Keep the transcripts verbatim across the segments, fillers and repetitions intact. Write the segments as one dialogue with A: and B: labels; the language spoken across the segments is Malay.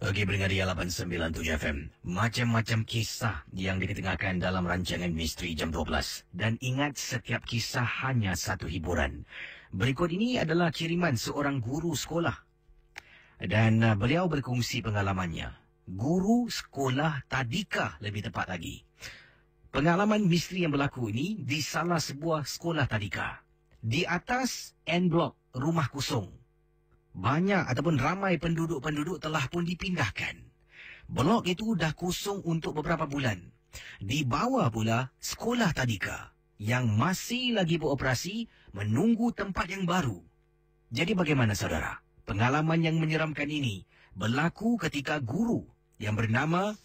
A: Okey, pendengar Ria lapan sembilan tujuh F M. Macam-macam kisah yang diketengahkan dalam rancangan Misteri Jam dua belas. Dan ingat, setiap kisah hanya satu hiburan. Berikut ini adalah kiriman seorang guru sekolah. Dan uh, beliau berkongsi pengalamannya. Guru sekolah tadika lebih tepat lagi. Pengalaman misteri yang berlaku ini di salah sebuah sekolah tadika. Di atas N Block, rumah kosong. Banyak ataupun ramai penduduk-penduduk telah pun dipindahkan. Blok itu dah kosong untuk beberapa bulan. Di bawah pula sekolah tadika yang masih lagi beroperasi menunggu tempat yang baru. Jadi bagaimana saudara? Pengalaman yang menyeramkan ini berlaku ketika guru yang bernama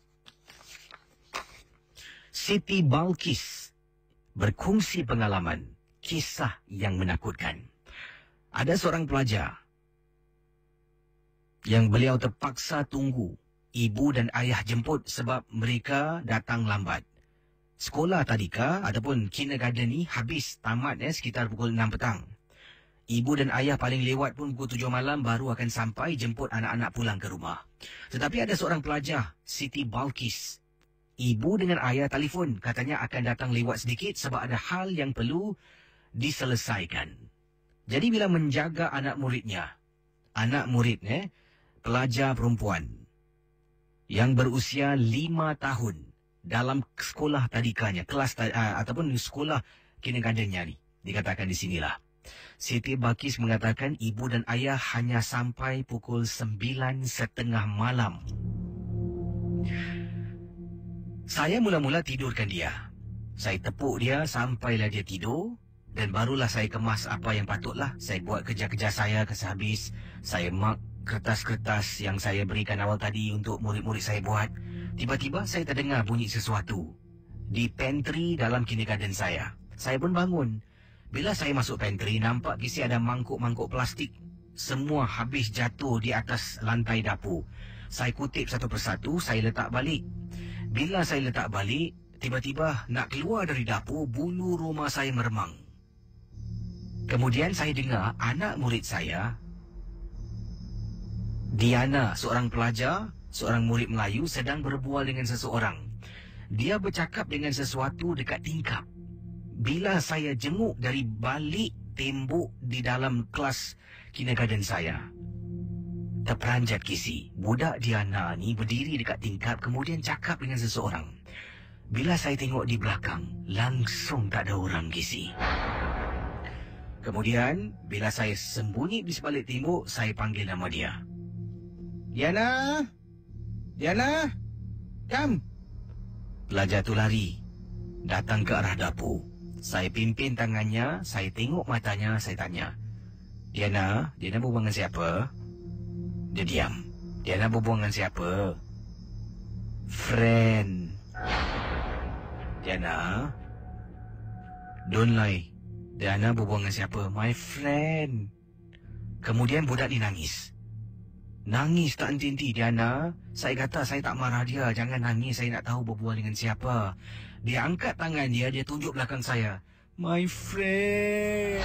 A: Siti Balkis berkongsi pengalaman kisah yang menakutkan. Ada seorang pelajar yang beliau terpaksa tunggu ibu dan ayah jemput sebab mereka datang lambat. Sekolah tadika ataupun kindergarten ni habis tamat eh, sekitar pukul enam petang. Ibu dan ayah paling lewat pun pukul tujuh malam baru akan sampai jemput anak-anak pulang ke rumah. Tetapi ada seorang pelajar, Siti Balkis. Ibu dengan ayah telefon, katanya akan datang lewat sedikit sebab ada hal yang perlu diselesaikan. Jadi bila menjaga anak muridnya, anak murid eh, pelajar perempuan yang berusia lima tahun dalam sekolah tadikanya, kelas uh, ataupun sekolah kindergartennya ni, dikatakan di sinilah. Siti Balkis mengatakan ibu dan ayah hanya sampai pukul sembilan setengah malam. Saya mula-mula tidurkan dia. Saya tepuk dia sampailah dia tidur. Dan barulah saya kemas apa yang patutlah. Saya buat kerja-kerja saya ke sehabis. Saya mark kertas-kertas yang saya berikan awal tadi untuk murid-murid saya buat. Tiba-tiba saya terdengar bunyi sesuatu di pantry dalam kindergarten saya. Saya pun bangun. Bila saya masuk pantry, nampak kisi ada mangkuk-mangkuk plastik. Semua habis jatuh di atas lantai dapur. Saya kutip satu persatu, saya letak balik. Bila saya letak balik, tiba-tiba nak keluar dari dapur, bulu rumah saya meremang. Kemudian saya dengar anak murid saya, Diana, seorang pelajar, seorang murid Melayu, sedang berbual dengan seseorang. Dia bercakap dengan sesuatu dekat tingkap. Bila saya jenguk dari balik tembok di dalam kelas kindergarten saya, terperanjat kisi. Budak Diana ni berdiri dekat tingkap kemudian cakap dengan seseorang. Bila saya tengok di belakang, langsung tak ada orang kisi. Kemudian, bila saya sembunyi di sebalik tembok, saya panggil nama dia. Diana! Diana! Come! Pelajar tu lari, datang ke arah dapur. Saya pimpin tangannya, saya tengok matanya, saya tanya. Diana, Diana berbual dengan siapa? Dia diam. Diana berbual dengan siapa? Friend. Diana, don't lie. Diana berbual dengan siapa? My friend. Kemudian budak ni nangis. Nangis tak henti-henti. Diana, saya kata saya tak marah dia. Jangan nangis, saya nak tahu berbual dengan siapa. Dia angkat tangan dia, dia tunjuk belakang saya. My friend.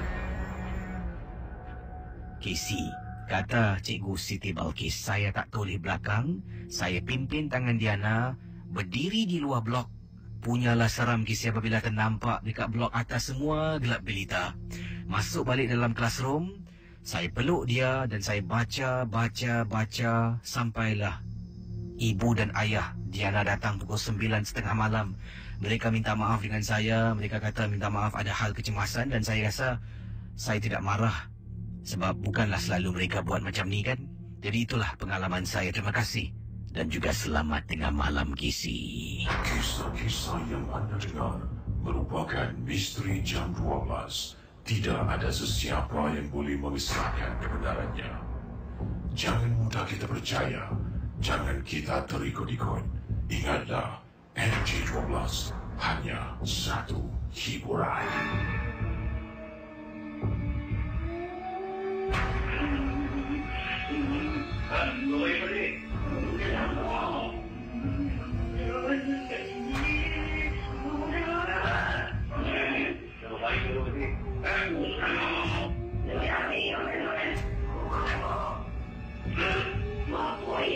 A: Casey, kata Cikgu Siti Balkis, saya tak toleh belakang. Saya pimpin tangan Diana, berdiri di luar blok. Punyalah seram kisah apabila ternampak dekat blok atas semua gelap gelita. Masuk balik dalam classroom, saya peluk dia dan saya baca, baca, baca sampailah ibu dan ayah Diana datang pukul sembilan setengah malam. Mereka minta maaf dengan saya. Mereka kata minta maaf ada hal kecemasan dan saya rasa saya tidak marah sebab bukanlah selalu mereka buat macam ni kan. Jadi itulah pengalaman saya. Terima kasih. Dan juga selamat tengah malam, Kisi.
B: Kisah-kisah yang anda dengar merupakan misteri jam dua belas. Tidak ada sesiapa yang boleh mengesahkan kebenarannya. Jangan mudah kita percaya. Jangan kita terikut-ikut. Ingatlah, N J dua belas hanya satu hiburan.
C: Maaf,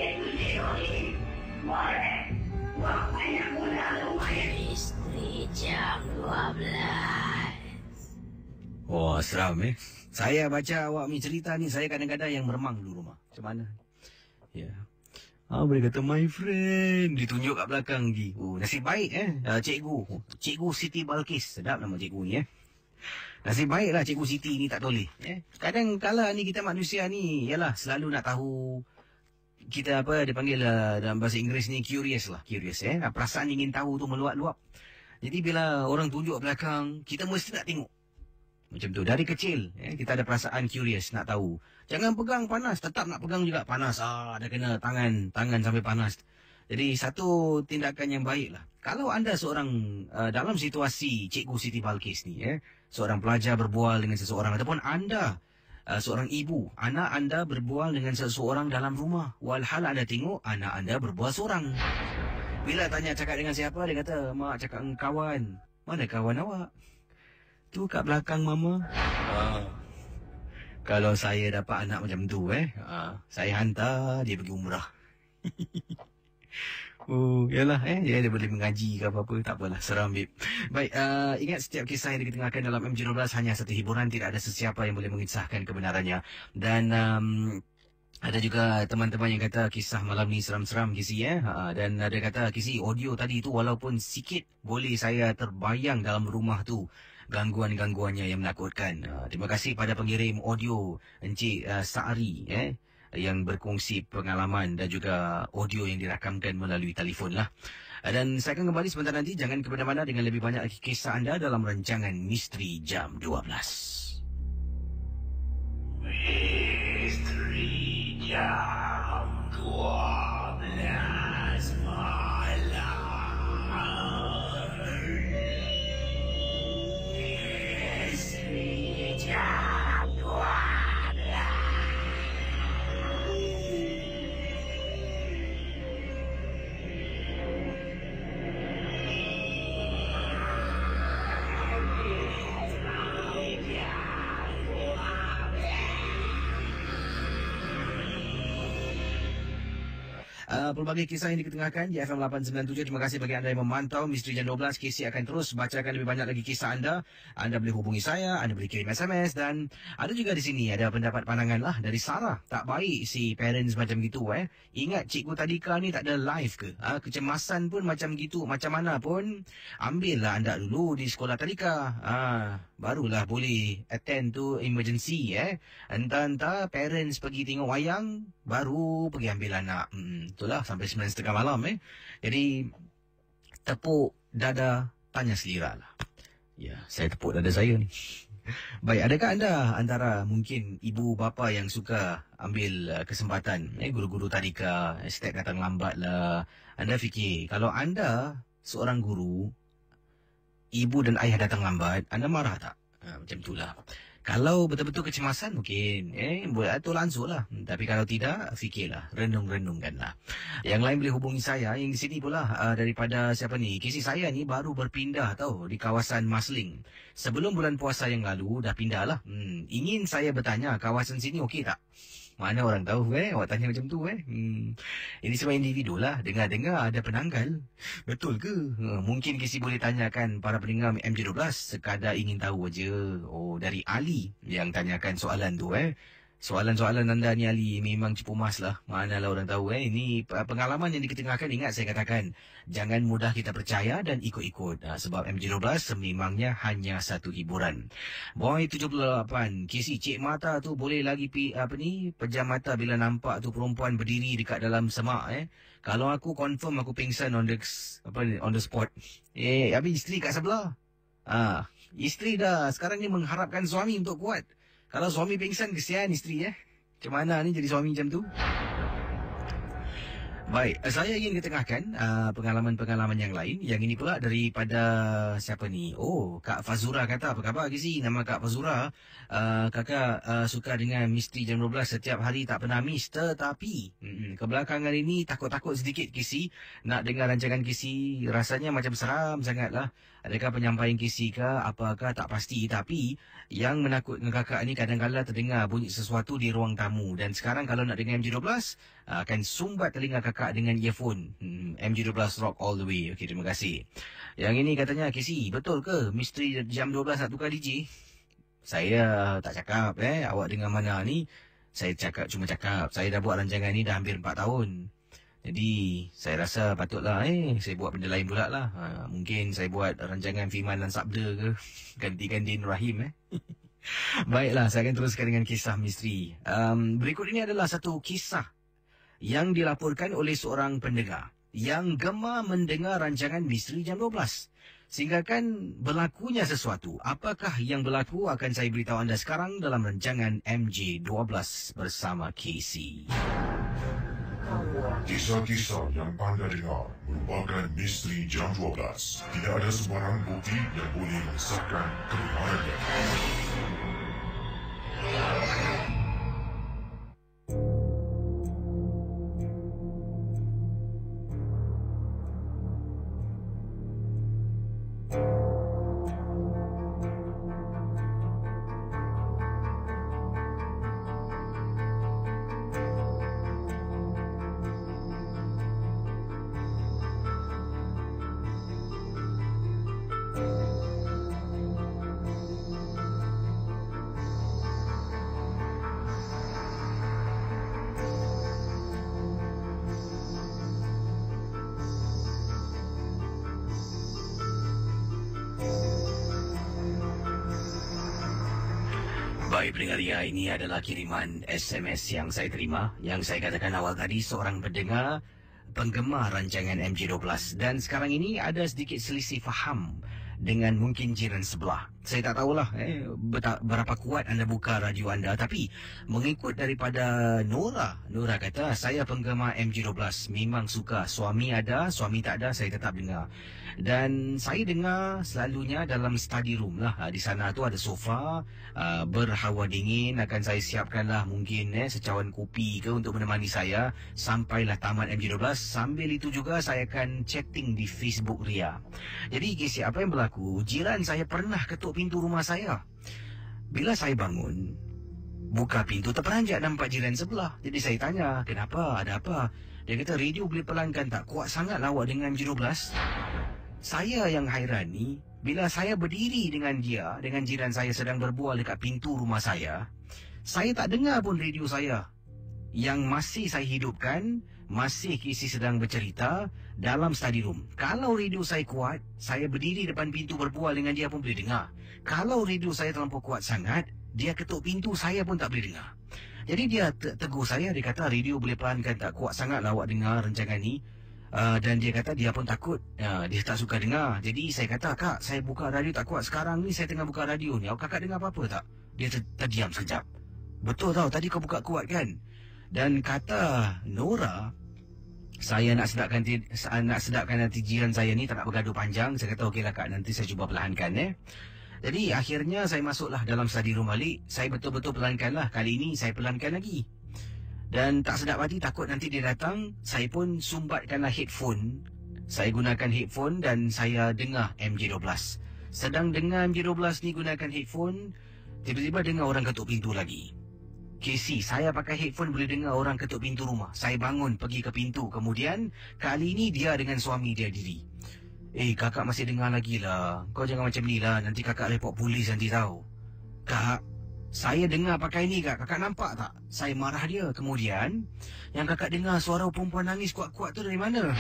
A: Wah, seram eh. Saya baca awak punya cerita ni, saya kadang-kadang yang meremang dulu rumah. Macam mana? Ya. Ah, boleh kata, my friend. Ditunjuk kat belakang lagi. Oh, nasib baik eh. Uh, cikgu. Cikgu Siti Balkis. Sedap nama cikgu ni eh. Nasib baiklah cikgu Siti ni tak toleh. Eh. Kadang kala ni kita manusia ni, yalah, selalu nak tahu. Kita apa, dia panggil uh, dalam bahasa Inggeris ni curious lah. Curious eh. Perasaan ingin tahu tu meluap-luap. Jadi bila orang tunjuk belakang, kita mesti nak tengok. Macam tu. Dari kecil, eh, kita ada perasaan curious, nak tahu. Jangan pegang panas, tetap nak pegang juga panas. Ah, dah kena tangan, tangan sampai panas. Jadi, satu tindakan yang baik lah. Kalau anda seorang, uh, dalam situasi Cikgu Siti Balkis ni, eh, seorang pelajar berbual dengan seseorang, ataupun anda, uh, seorang ibu, anak anda berbual dengan seseorang dalam rumah. Walhal anda tengok, anak anda berbual seorang. Bila tanya cakap dengan siapa, dia kata, mak cakap dengan kawan. Mana kawan awak? Tu kat belakang mama. Ah. Kalau saya dapat anak macam tu eh, ah, saya hantar dia pergi umrah. Oh, yalah eh, dia, dia boleh mengaji ke apa-apa, tak apalah, seram bib. Baik, uh, ingat setiap kisah yang diketengahkan dalam M J dua belas hanya satu hiburan, tidak ada sesiapa yang boleh mengisahkan kebenarannya. Dan um, ada juga teman-teman yang kata kisah malam ni seram-seram Kisi eh. Ha, dan ada kata Kisi audio tadi tu walaupun sikit boleh saya terbayang dalam rumah tu gangguan-gangguannya yang menakutkan. Ha, terima kasih pada pengirim audio Encik uh, Sa'ari eh yang berkongsi pengalaman dan juga audio yang dirakamkan melalui telefon lah. Dan saya akan kembali sebentar nanti, jangan ke mana-mana dengan lebih banyak lagi kisah anda dalam rancangan Misteri Jam dua belas. Misteri Jam dua belas malam. Misteri Jam dua belas. Uh, pelbagai kisah yang diketengahkan di F M lapan sembilan tujuh. Terima kasih bagi anda yang memantau Misteri Jam dua belas. K C akan terus bacakan lebih banyak lagi kisah anda. Anda boleh hubungi saya, anda boleh kirim S M S, dan ada juga di sini ada pendapat pandangan lah dari Sarah. Tak baik si parents macam gitu eh. Ingat Cikgu Tadika ni tak ada live ke? Uh, kecemasan pun macam gitu, macam mana pun ambillah anda dulu di sekolah Tadika. Uh, barulah boleh attend to emergency eh. Entah-entah parents pergi tengok wayang, baru pergi ambil anak. Hmm, itulah sampai sembilan tiga puluh malam eh. Jadi tepuk dada, tanya selera lah. Ya, saya tepuk dada saya ni. Baik, adakah anda antara mungkin ibu bapa yang suka ambil uh, kesempatan eh, guru-guru tadika, step datang lambat lah. Anda fikir, kalau anda seorang guru, ibu dan ayah datang lambat, anda marah tak? Ha, macam itulah. Kalau betul-betul kecemasan, mungkin eh boleh atur langsung lah. Hmm, tapi kalau tidak, fikirlah, renung-renungkanlah. Yang lain boleh hubungi saya. Yang di sini pula uh, daripada siapa ni? Kisah saya ni baru berpindah tau di kawasan Masling. Sebelum bulan puasa yang lalu dah pindah lah. Hmm, ingin saya bertanya, kawasan sini okey tak? Mana orang tahu eh, awak tanya macam tu eh. Hmm. Ini semua individu lah. Dengar-dengar ada penanggal. Betul ke? Ha, mungkin Kisi boleh tanyakan para pendengar M J dua belas. Sekadar ingin tahu aja. Oh, dari Ali yang tanyakan soalan tu eh. Soalan-soalan anda ni Ali memang cepu mas lah. Manalah orang tahu eh. Ini pengalaman yang diketengahkan. Ingat saya katakan, jangan mudah kita percaya dan ikut-ikut. Ha, sebab M J dua belas sememangnya hanya satu hiburan. Boy tujuh puluh lapan. Kisi cik mata tu boleh lagi pi, apa ni, pejam mata bila nampak tu perempuan berdiri dekat dalam semak eh. Kalau aku confirm aku pingsan on the, apa ni, on the spot. Eh, habis isteri kat sebelah. Ah, isteri dah sekarang ni mengharapkan suami untuk kuat. Kalau suami pingsan, kesian isteri eh. Macam mana ni jadi suami macam tu? Baik, saya ingin ketengahkan uh, pengalaman-pengalaman yang lain. Yang ini pula daripada siapa ni? Oh, Kak Fazura kata, apa khabar Kisi? Nama Kak Fazura. Uh, kakak uh, suka dengan Misteri Jam dua belas setiap hari, tak pernah miss. Tetapi, mm, kebelakangan ini takut-takut sedikit Kisi. Nak dengar rancangan Kisi, rasanya macam seram sangat lah. Adakah penyampaian Kisi ke? Apakah tak pasti. Tapi, yang menakutkan kakak ni kadang-kadang terdengar bunyi sesuatu di ruang tamu. Dan sekarang kalau nak dengar M J dua belas, uh, akan sumbat telinga kakak dengan earphone. Hmm, M J dua belas rock all the way. Okey, terima kasih. Yang ini katanya, Kisi, betul ke Misteri Jam dua belas nak tukar D J? Saya tak cakap eh, awak dengar mana ni. Saya cakap cuma cakap, saya dah buat rancangan ni dah hampir empat tahun. Jadi, saya rasa patutlah eh, saya buat benda lain pula lah. Ha, mungkin saya buat rancangan Firman dan Sabda ke. Gantikan Din Rahim eh. Baiklah, saya akan teruskan dengan kisah misteri. Um, berikut ini adalah satu kisah yang dilaporkan oleh seorang pendengar yang gemar mendengar rancangan Misteri Jam dua belas. Sehingga kan berlakunya sesuatu. Apakah yang berlaku akan saya beritahu anda sekarang dalam rancangan M J dua belas bersama K C.
B: Kisah-kisah yang anda dengar merupakan Misteri Jam dua belas. Tidak ada sebarang bukti yang boleh mengesahkan kebenarannya. Baik pendengar, ya, ini adalah kiriman S M S yang saya terima. Yang saya katakan awal tadi, seorang pendengar penggemar rancangan M J dua belas. Dan sekarang ini ada sedikit selisih faham dengan mungkin jiran sebelah. Saya tak tahulah eh, beta, berapa kuat anda buka radio anda. Tapi mengikut daripada Nora, Nora kata, saya penggemar M J dua belas. Memang suka. Suami ada, suami tak ada, saya tetap dengar. Dan saya dengar selalunya dalam study room lah. Di sana tu ada sofa, uh, berhawa dingin. Akan saya siapkanlah mungkin eh, secawan kopi ke untuk menemani saya sampailah tamat M J dua belas. Sambil itu juga saya akan chatting di Facebook Ria. Jadi kisah apa yang berlaku, jiran saya pernah ketuk pintu rumah saya. Bila saya bangun, buka pintu, terperanjat nampak jiran sebelah. Jadi saya tanya, kenapa? Ada apa? Dia kata, radio boleh pelankan tak? Kuat sangat awak dengan M J dua belas. Saya yang hairan ni, bila saya berdiri dengan dia, dengan jiran saya sedang berbual dekat pintu rumah saya, saya tak dengar pun radio saya. Yang masih saya hidupkan, masih Kisi sedang bercerita dalam study room. Kalau radio saya kuat, saya berdiri depan pintu berbual dengan dia pun boleh dengar. Kalau radio saya terlampau kuat sangat, dia ketuk pintu, saya pun tak boleh dengar. Jadi dia tegur saya, dia kata radio boleh pelankan tak? Kuat sangat lah awak dengar rancangan ni. Uh, dan dia kata dia pun takut, uh, dia tak suka dengar. Jadi saya kata, kak, saya buka radio tak kuat. Sekarang ni saya tengah buka radio ni, awak kakak dengar apa-apa tak? Dia ter- terdiam sekejap. Betul tau, tadi kau buka kuat kan? Dan kata Nora, saya nak sedapkan nak sedapkan nanti jiran saya ni tak nak bergaduh panjang. Saya kata okeylah kak, nanti saya cuba perlahankan eh. Jadi akhirnya saya masuklah dalam study room balik. Saya betul-betul pelankanlah. Kali ini saya pelankan lagi. Dan tak sedap hati, takut nanti dia datang. Saya pun sumbatkanlah headphone. Saya gunakan headphone dan saya dengar M J dua belas. Sedang dengar M J dua belas ni gunakan headphone, tiba-tiba dengar orang ketuk pintu lagi. K C, saya pakai headphone boleh dengar orang ketuk pintu rumah. Saya bangun pergi ke pintu. Kemudian kali ini dia dengan suami dia diri. Eh, kakak masih dengar lagi lah. Kau jangan macam ni lah. Nanti kakak report polis nanti tahu. Kak, saya dengar pakai ni kak. Kakak nampak tak? Saya marah dia. Kemudian, yang kakak dengar suara perempuan nangis kuat-kuat tu dari mana?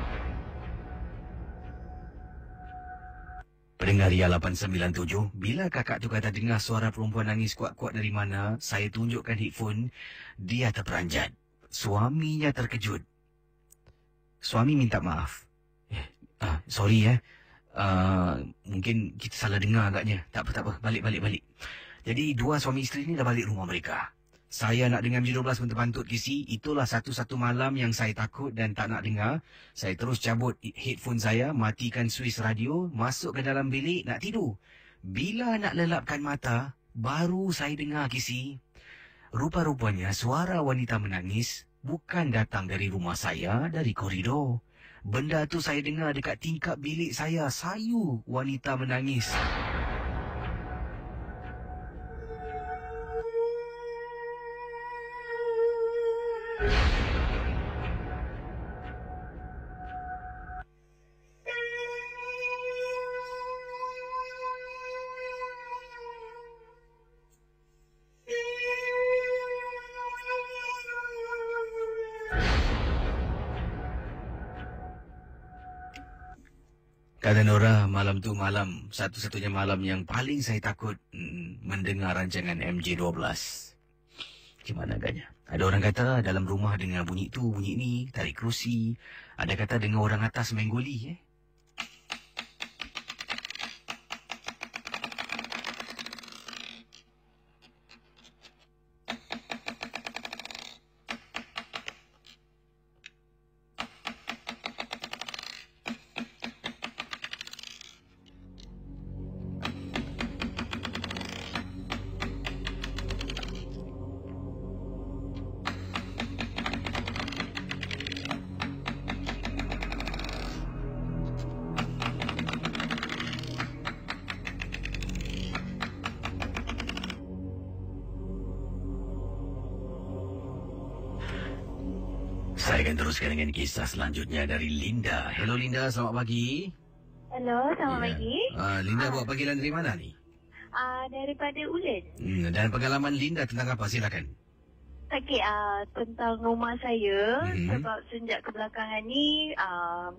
B: Pendengar Ria lapan sembilan tujuh, bila kakak tu kata dengar suara perempuan nangis kuat-kuat dari mana, saya tunjukkan headphone, dia terperanjat. Suaminya terkejut. Suami minta maaf. Eh, ah, sorry eh. Uh, mungkin kita salah dengar agaknya. Tak apa, tak apa. Balik, balik, balik. Jadi dua suami isteri ni dah balik rumah mereka. Saya nak dengar M J dua belas pun terpantut kisi. Itulah satu-satu malam yang saya takut dan tak nak dengar. Saya terus cabut headphone saya, matikan suis radio, masuk ke dalam bilik nak tidur. Bila nak lelapkan mata, baru saya dengar kisi. Rupa-rupanya suara wanita menangis bukan datang dari rumah saya, dari koridor. Benda tu saya dengar dekat tingkap bilik saya. Sayu wanita menangis.
A: Kata Nora, malam tu malam, satu-satunya malam yang paling saya takut mm, mendengar rancangan M J dua belas. Gimana agaknya? Ada orang kata dalam rumah dengar bunyi tu, bunyi ni, tarik kerusi. Ada kata dengar orang atas main goli, eh. Saya akan teruskan dengan kisah selanjutnya dari Linda. Hello Linda, selamat pagi.
C: Hello, selamat
A: Ya.
C: pagi.
A: Uh, Linda buat panggilan dari mana ni?
C: Uh, daripada Ulen.
A: Hmm, dan pengalaman Linda tentang apa? Silakan.
C: Okey, uh, tentang rumah saya.
A: Mhm.
C: Sebab sejak kebelakangan ni, uh,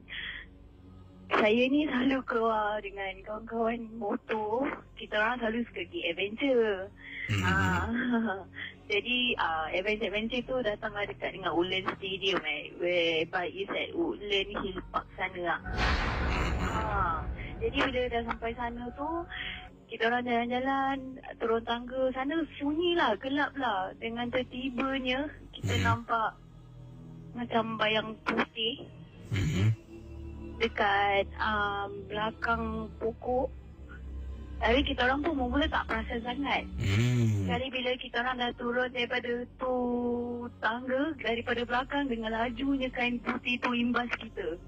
C: saya ni selalu keluar dengan kawan-kawan motor. Kita orang selalu suka pergi adventure.
A: Hmm.
C: Uh, jadi, uh, adventure-adventure tu datanglah dekat dengan Ulen Stadium eh. Whereby is at Woodland Hill Park sana lah. Uh, jadi bila dah sampai sana tu, kita orang jalan-jalan, turun tangga. Sana sunyi lah, gelap lah. Dengan tertibanya, kita
A: Mhm.
C: nampak macam bayang putih
A: Hmm.
C: dekat um, belakang pokok. Tapi kita orang pun mula tak perasan sangat.
A: Hmm.
C: Sekali bila kita orang dah turun daripada tu tangga, daripada belakang dengan lajunya kain putih tu imbas kita.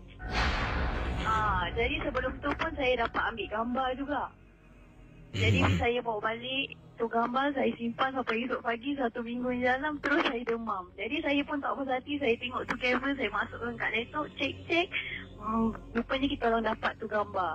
C: Ah, jadi sebelum tu pun saya dapat ambil gambar juga. Jadi
A: Hmm.
C: saya bawa balik tu gambar, saya simpan sampai esok pagi, satu minggu yang dalam, terus saya demam. Jadi saya pun tak puas hati, saya tengok tu kamera, saya masukkan kat laptop, cek-cek. Hmm, rupanya kita orang dapat tu gambar.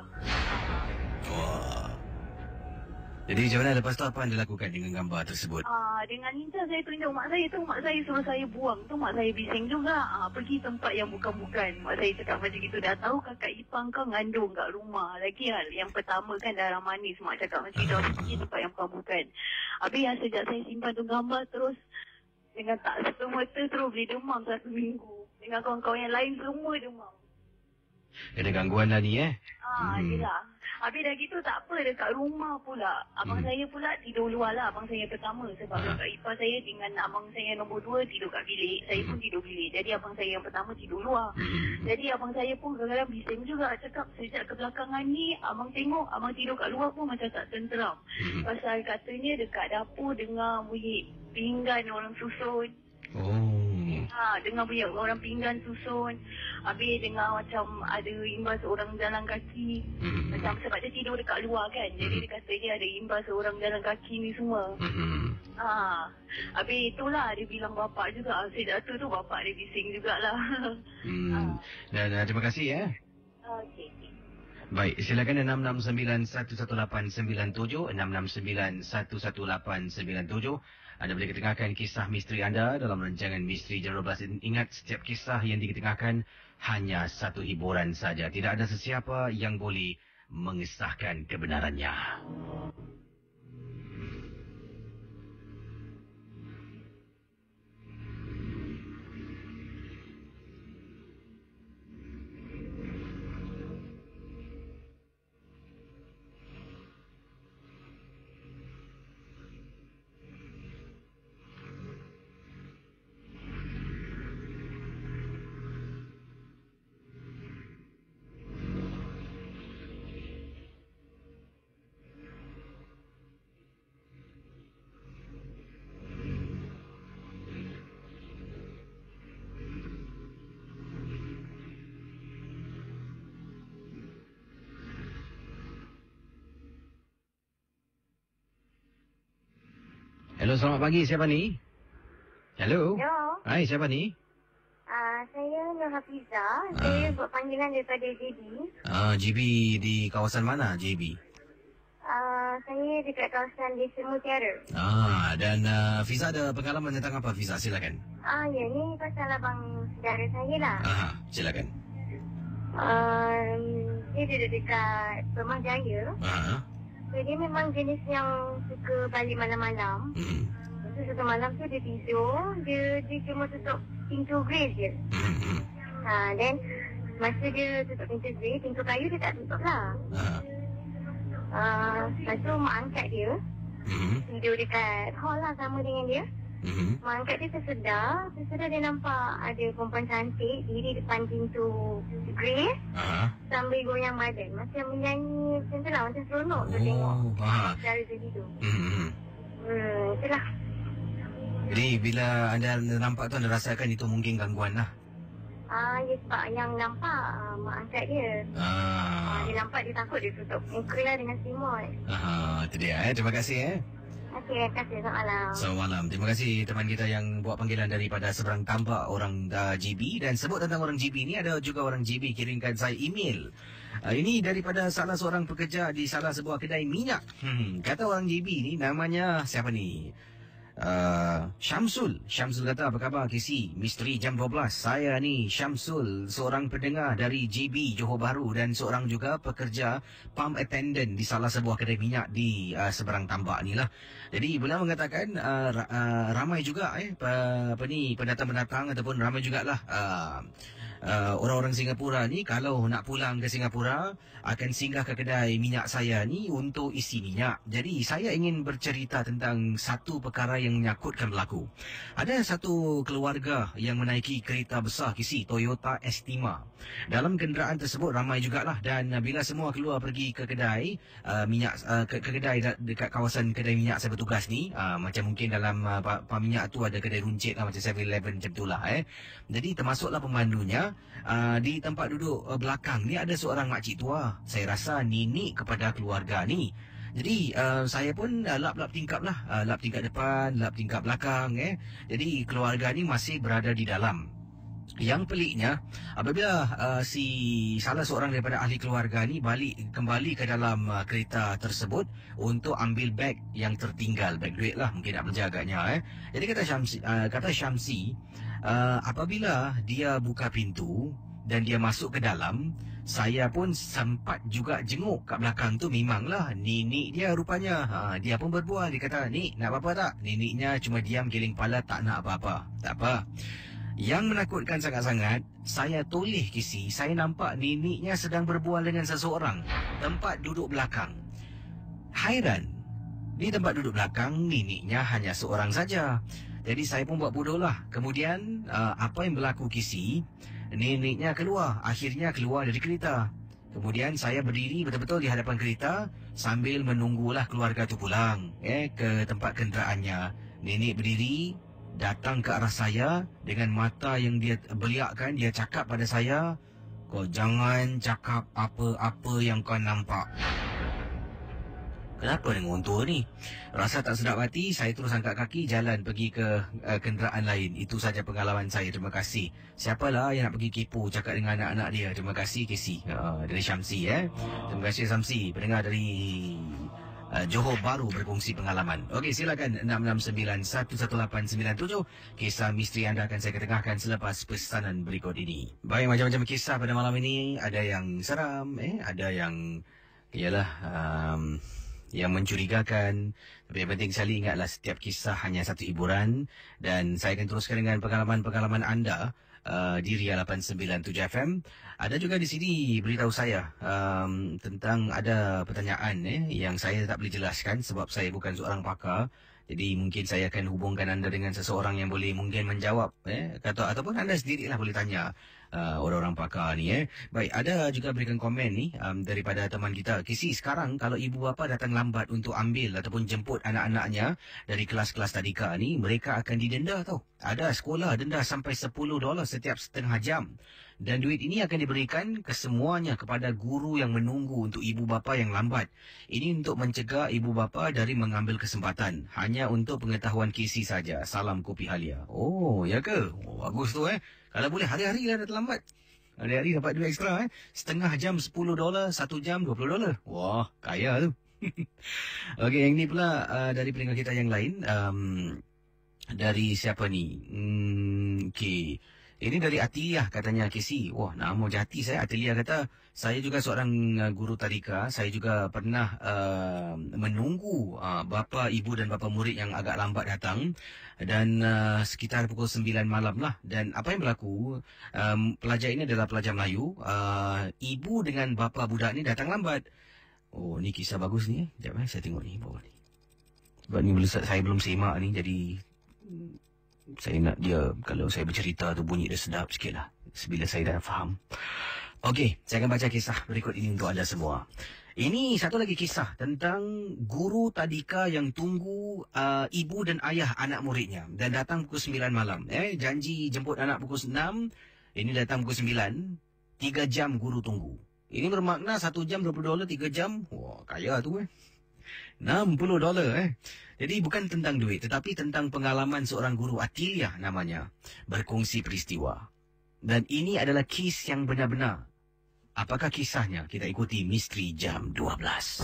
A: Wah. Jadi macam mana lepas tu apa anda lakukan dengan gambar tersebut?
C: Ah, dengan lincah saya tunjuk mak saya tu, mak saya suruh saya buang. Tu mak saya bising juga. Ah, pergi tempat yang bukan-bukan. Mak saya cakap macam gitu, dah tahu kakak ipar kau ngandung kat rumah. Lagi hal yang pertama kan darah manis. Mak cakap macam itu, pergi tempat yang bukan-bukan. Habis yang sejak saya simpan tu gambar terus, dengan tak serta-merta terus boleh demam satu minggu. Dengan kawan-kawan yang lain semua demam.
A: Ada gangguan lah ni, eh?
C: Ah,
A: Hmm.
C: yelah. Habis dah gitu tak apa, dekat rumah pula. Abang
A: Hmm.
C: saya pula tidur luar lah, abang saya pertama. Sebab
A: Ah.
C: kakak ipar saya dengan abang saya nombor dua tidur kat bilik. Saya pun tidur bilik. Jadi abang saya yang pertama tidur luar.
A: Hmm.
C: Jadi abang saya pun kadang-kadang bising juga. Cakap sejak kebelakangan ni, abang tengok abang tidur kat luar pun macam tak tenteram.
A: Hmm.
C: Pasal katanya dekat dapur dengar bunyi pinggan orang susun.
A: Oh.
C: Ha, dengar bunyi orang pinggan susun. Habis dengar macam ada imbas orang jalan kaki.
A: Hmm.
C: Macam sebab dia tidur dekat luar kan. Jadi dia kata dia ada imbas orang jalan kaki ni semua.
A: Hmm.
C: Ha. Habis itulah dia bilang bapak juga. Sejak tu tu bapak dia bising jugalah.
A: Hmm. Dan uh, terima kasih, eh.
C: Okey.
A: Baik, silakan enam enam sembilan satu satu lapan sembilan tujuh, enam enam sembilan satu satu lapan sembilan tujuh. Anda boleh ketengahkan kisah misteri anda dalam rancangan Misteri Jam dua belas. Ingat, setiap kisah yang diketengahkan hanya satu hiburan saja. Tidak ada sesiapa yang boleh mengesahkan kebenarannya. Hello, selamat pagi. Siapa ni? Hello?
D: Hello,
A: Hai, siapa ni?
D: uh, saya Nur Hafizah. Saya buat panggilan daripada J B.
A: Ah, J B di kawasan mana, J B?
D: Uh, saya dekat kawasan Desa Mutiara.
A: Ah, dan uh, Fiza ada pengalaman tentang apa, Fiza? Silakan.
D: Ah, ya, ni pasal abang saudara saya lah.
A: Ah, silakan.
D: Uh, dia duduk dekat Permang Jaya.
A: Ha.
D: So, dia memang jenis yang suka balik malam-malam.
A: Hmm.
D: So, satu malam tu dia tidur, dia, dia cuma tutup pintu grey je.
A: Hmm. Hmm.
D: Ha, then masa dia tutup pintu grey, pintu kayu dia tak tutup lah.
A: Ha.
D: Uh, lepas tu mak angkat dia,
A: Hmm.
D: tidur dekat hall lah sama dengan dia.
A: Hmm.
D: Mak angkat dia tersedar, tersedar dia nampak ada perempuan cantik diri depan pintu grey
A: Ha.
D: sambil goyang badan. Macam menyanyi macam tu lah, macam seronok tu tengok
A: Oh, ha.
D: cara dia tidur.
A: Hmm.
D: Hmm, itulah.
A: Jadi bila anda nampak tu anda rasakan itu mungkin gangguan lah.
D: Ah, ya sebab yang nampak ah, mak angkat dia. Ah,
A: Ah.
D: dia nampak dia takut dia tutup muka lah dengan selimut.
A: Ah, itu dia eh. Terima kasih eh.
D: Okey, terima kasih. Selamat malam.
A: Selamat malam. Terima kasih teman kita yang buat panggilan daripada seberang tambak orang uh, G B. Dan sebut tentang orang G B ni, ada juga orang G B kirimkan saya email. Uh, ini daripada salah seorang pekerja di salah sebuah kedai minyak. Hmm, kata orang G B ni namanya siapa ni? Uh, Syamsul. Syamsul kata, apa khabar K C? Misteri Jam dua belas. Saya ni Syamsul, seorang pendengar dari G B Johor Bahru dan seorang juga pekerja pump attendant di salah sebuah kedai minyak di uh, seberang tambak ni lah. Jadi beliau mengatakan uh, ra- uh, ramai juga eh pa, apa ni pendatang-pendatang ataupun ramai jugalah uh, uh, orang-orang Singapura ni kalau nak pulang ke Singapura akan singgah ke kedai minyak saya ni untuk isi minyak. Jadi saya ingin bercerita tentang satu perkara yang menyangkutkan berlaku. Ada satu keluarga yang menaiki kereta besar kisi Toyota Estima. Dalam kenderaan tersebut ramai jugalah, dan uh, bila semua keluar pergi ke kedai uh, minyak uh, ke, ke kedai de- dekat kawasan kedai minyak saya bertugas ni, uh, macam mungkin dalam uh, pam minyak tu ada kedai runcit lah macam seven eleven macam tu lah eh. Jadi termasuklah pemandunya. Uh, di tempat duduk uh, belakang ni ada seorang makcik tua. Saya rasa nini kepada keluarga ni. Jadi uh, saya pun uh, lap-lap tingkap lah, uh, lap tingkap depan, lap tingkap belakang eh. Jadi keluarga ni masih berada di dalam. Yang peliknya, apabila uh, si salah seorang daripada ahli keluarga ni balik kembali ke dalam uh, kereta tersebut untuk ambil beg yang tertinggal, beg duit lah mungkin nak belanja agaknya eh. Jadi kata Syamsi, uh, kata Syamsi, uh, apabila dia buka pintu dan dia masuk ke dalam, saya pun sempat juga jenguk kat belakang tu. Memanglah nenek dia rupanya. Ha, dia pun berbual, dia kata, "Nik, nak apa-apa tak?" Neneknya cuma diam giling kepala, tak nak apa-apa. Tak apa. Yang menakutkan sangat-sangat, saya toleh kisi, saya nampak neneknya sedang berbual dengan seseorang tempat duduk belakang. Hairan, di tempat duduk belakang neneknya hanya seorang saja. Jadi saya pun buat bodoh lah. Kemudian uh, apa yang berlaku kisi, neneknya keluar, akhirnya keluar dari kereta. Kemudian saya berdiri betul-betul di hadapan kereta sambil menunggulah keluarga tu pulang eh ke tempat kenderaannya. Nenek berdiri, datang ke arah saya dengan mata yang dia beliakkan. Dia cakap pada saya, "Kau jangan cakap apa-apa yang kau nampak." Kenapa dengan orang tua ni? Rasa tak sedap hati, saya terus angkat kaki jalan pergi ke uh, kenderaan lain. Itu saja pengalaman saya. Terima kasih. Siapalah yang nak pergi kepo cakap dengan anak-anak dia. Terima kasih Casey. Uh, dari Syamsi eh. Terima kasih Syamsi, pendengar dari Uh, Johor Bahru berkongsi pengalaman. Okey, silakan enam enam sembilan satu satu lapan sembilan tujuh. Kisah misteri anda akan saya ketengahkan selepas pesanan berikut ini. Baik, macam-macam kisah pada malam ini. Ada yang seram, eh, ada yang ialah um, yang mencurigakan. Tapi yang penting sekali ingatlah, setiap kisah hanya satu hiburan. Dan saya akan teruskan dengan pengalaman-pengalaman anda uh, di Ria lapan sembilan tujuh F M. Ada juga di sini beritahu saya um, tentang ada pertanyaan eh, yang saya tak boleh jelaskan sebab saya bukan seorang pakar. Jadi mungkin saya akan hubungkan anda dengan seseorang yang boleh mungkin menjawab. Eh, kata, ataupun anda sendirilah boleh tanya uh, orang-orang pakar ni. Eh. Baik, ada juga berikan komen ni um, daripada teman kita. Kisi, sekarang kalau ibu bapa datang lambat untuk ambil ataupun jemput anak-anaknya dari kelas-kelas tadika ni, mereka akan didenda tau. Ada sekolah denda sampai sepuluh dolar setiap setengah jam. Dan duit ini akan diberikan kesemuanya kepada guru yang menunggu untuk ibu bapa yang lambat. Ini untuk mencegah ibu bapa dari mengambil kesempatan. Hanya untuk pengetahuan Kisi saja. Salam Kopi Halia. Oh, ya ke? Oh, bagus tu eh. Kalau boleh hari-hari lah datang lambat. Hari-hari dapat duit ekstra eh. Setengah jam sepuluh dolar, satu jam dua puluh dolar. Wah, kaya tu. Okey, yang ni pula uh, dari pendengar kita yang lain. Um, dari siapa ni? Hmm, Okey. Ini dari Atilia katanya Casey. Wah, nama jati saya. Atilia kata, saya juga seorang uh, guru tadika. Saya juga pernah uh, menunggu uh, bapa, ibu dan bapa murid yang agak lambat datang. Dan uh, sekitar pukul sembilan malam lah. Dan apa yang berlaku, um, pelajar ini adalah pelajar Melayu. Uh, ibu dengan bapa budak ni datang lambat. Oh, ni kisah bagus ni. Sekejap eh, saya tengok ni bawah ni. Sebab ni belum, saya belum semak ni, jadi saya nak dia, kalau saya bercerita tu bunyi dia sedap sikit lah. Sebila saya dah faham. Okey, saya akan baca kisah berikut ini untuk anda semua. Ini satu lagi kisah tentang guru tadika yang tunggu uh, ibu dan ayah anak muridnya. Dan datang pukul sembilan malam. Eh, janji jemput anak pukul enam. Ini datang pukul sembilan. Tiga jam guru tunggu. Ini bermakna satu jam dua puluh dolar, tiga jam. Wah, kaya tu eh. enam puluh dolar eh. Jadi bukan tentang duit, tetapi tentang pengalaman seorang guru, Atilia namanya, berkongsi peristiwa. Dan ini adalah kes yang benar-benar. Apakah kisahnya? Kita ikuti Misteri Jam dua belas.